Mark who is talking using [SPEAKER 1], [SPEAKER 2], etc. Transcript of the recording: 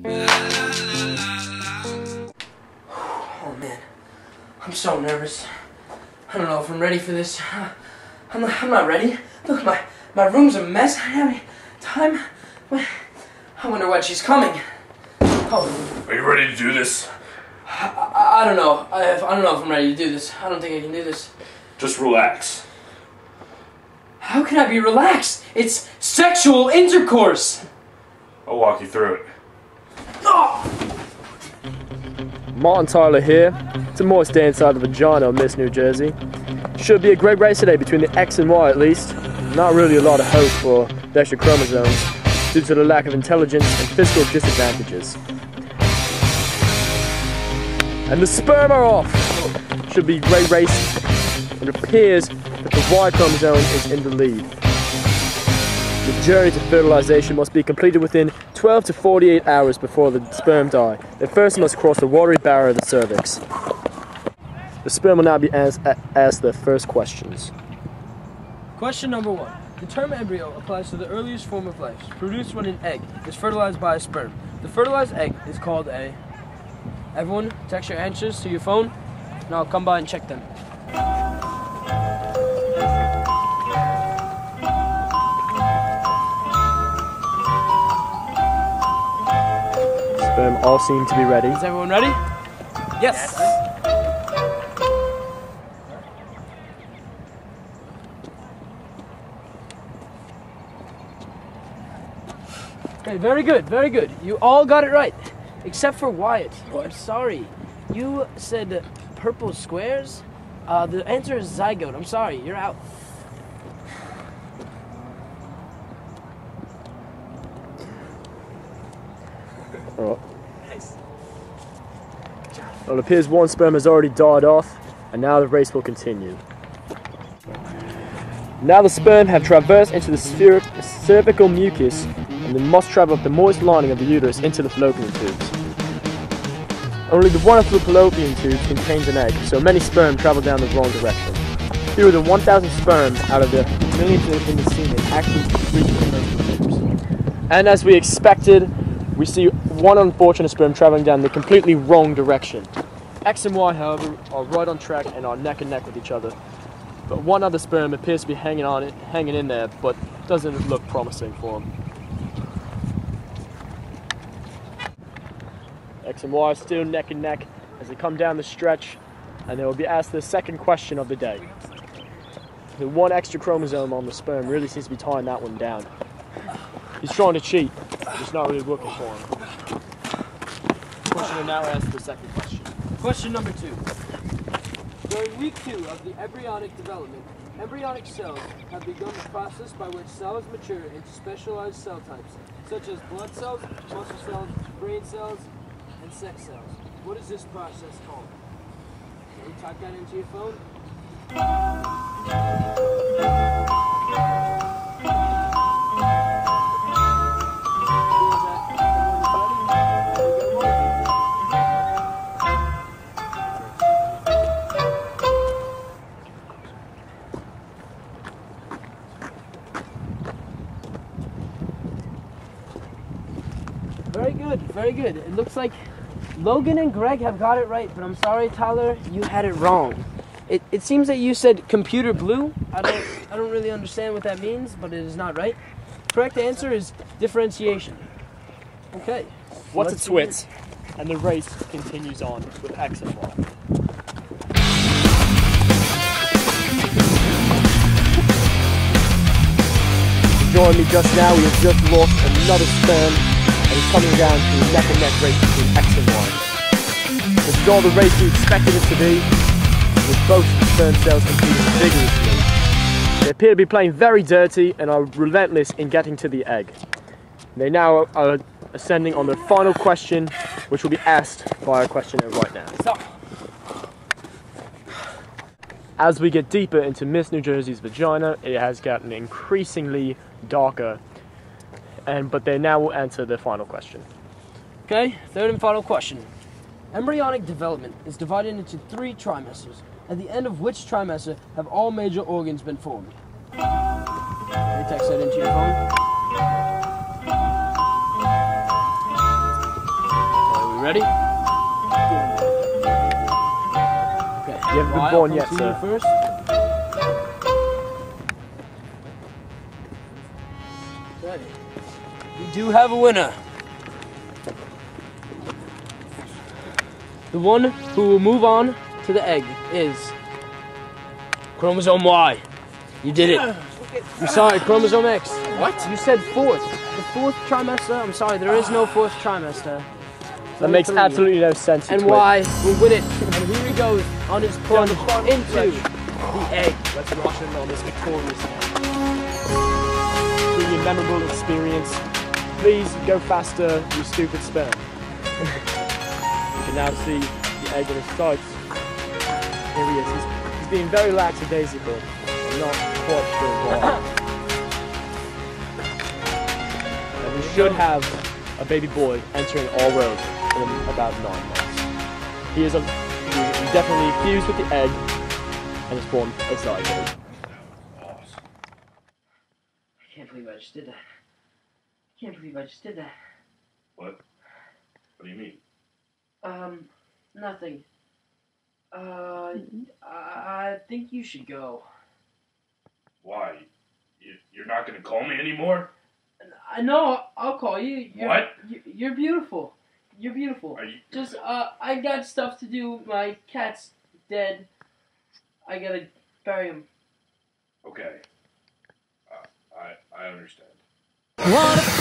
[SPEAKER 1] Oh man, I'm so nervous. I don't know if I'm ready for this. I'm not ready. Look, my room's a mess. I don't have any time. I wonder when she's coming. Oh.
[SPEAKER 2] Are you ready to do this?
[SPEAKER 1] I don't know. I don't know if I'm ready to do this. I don't think I can do this.
[SPEAKER 2] Just relax.
[SPEAKER 1] How can I be relaxed? It's sexual intercourse.
[SPEAKER 2] I'll walk you through it.
[SPEAKER 1] Oh.
[SPEAKER 3] Martin Tyler here. It's a moist day inside the vagina of Miss New Jersey. Should be a great race today between the X and Y at least. Not really a lot of hope for the extra chromosomes due to the lack of intelligence and physical disadvantages. And the sperm are off! Should be a great race. It appears that the Y chromosome is in the lead. The journey to fertilization must be completed within 12 to 48 hours before the sperm die. They first must cross the watery barrier of the cervix. The sperm will now be asked their first questions.
[SPEAKER 1] Question number 1. The term embryo applies to the earliest form of life, produced when an egg is fertilized by a sperm. The fertilized egg is called a... Everyone, text your answers to your phone, and I'll come by and check them.
[SPEAKER 3] Sperm all seem to be ready.
[SPEAKER 1] Is everyone ready? Yes. Okay, very good, very good. You all got it right, except for Wyatt. I'm sorry. You said purple squares? The answer is zygote. I'm sorry, you're out.
[SPEAKER 3] Oh. Well, it appears one sperm has already died off, and now the race will continue. Now the sperm have traversed into the cervical mucus, and they must travel up the moist lining of the uterus into the fallopian tubes. Only the one of the fallopian tubes contains an egg, so many sperm travel down the wrong direction. Fewer than 1,000 sperm out of the millions in the semen actually reach the fallopian tubes. And as we expected, we see one unfortunate sperm traveling down the completely wrong direction. X and Y, however, are right on track and are neck and neck with each other. But one other sperm appears to be hanging in there, but doesn't look promising for him. X and Y are still neck and neck as they come down the stretch, and they will be asked the second question of the day. The one extra chromosome on the sperm really seems to be tying that one down. He's trying to cheat, it's not really working for him. Question will now ask the second question.
[SPEAKER 1] Question number 2. During week 2 of the embryonic development, embryonic cells have begun the process by which cells mature into specialized cell types, such as blood cells, muscle cells, brain cells, and sex cells. What is this process called? Can you type that into your phone? Very good, very good. It looks like Logan and Greg have got it right, but I'm sorry, Tyler, you had it wrong. It seems that you said computer blue. I don't really understand what that means, but it is not right. Correct answer is differentiation. Okay.
[SPEAKER 3] What's its wits? And the race continues on with X and Y. Join me just now, we have just lost another sperm, and it's coming down to a neck and neck race between X and Y. This is all the race we expected it to be, with both sperm cells competing vigorously. They appear to be playing very dirty and are relentless in getting to the egg. They now are ascending on their final question, which will be asked by our questioner right now.
[SPEAKER 1] So,
[SPEAKER 3] as we get deeper into Miss New Jersey's vagina, it has gotten increasingly darker, but they now will answer their final question.
[SPEAKER 1] okay, third and final question. Embryonic development is divided into 3 trimesters, at the end of which trimester have all major organs been formed. Can you text that into your phone? ready? Okay.
[SPEAKER 3] You haven't been born yet, sir.
[SPEAKER 1] First. Ready. We do have a winner. The one who will move on to the egg is chromosome Y. You did it. I'm sorry, chromosome X. What? You said fourth. The fourth trimester? I'm sorry, there is no fourth trimester.
[SPEAKER 3] That makes absolutely no sense.
[SPEAKER 1] And Y will win it. And here he goes on his plunge into the egg.
[SPEAKER 3] Let's watch him on this victorious really memorable experience. Please go faster, you stupid sperm. You can now see the egg in his sights. Here he is. He's being very lackadaisical. I'm not quite sure why. And we should have a baby boy entering our world in about 9 months. He is definitely fused with the egg and has formed a zygote.
[SPEAKER 1] I can't believe I just did that. I can't believe I just did that.
[SPEAKER 2] What? What do you mean?
[SPEAKER 1] Nothing. I think you should go.
[SPEAKER 2] Why? You're not gonna call me anymore?
[SPEAKER 1] I know, I'll call you.
[SPEAKER 2] What?
[SPEAKER 1] You're beautiful. You're beautiful.
[SPEAKER 2] Are you...
[SPEAKER 1] Just, I got stuff to do. My cat's dead. I gotta bury him.
[SPEAKER 2] Okay. I understand.